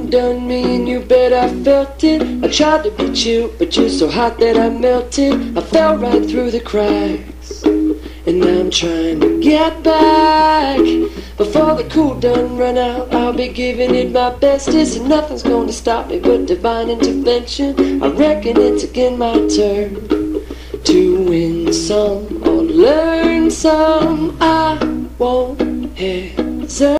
done me and you bet I felt it. I tried to beat you, but you're so hot that I melted. I fell right through the cracks, and now I'm trying to get back. Before the cool done run out, I'll be giving it my bestest, and nothing's gonna stop me but divine intervention. I reckon it's again my turn to win some or learn some. I won't hesitate.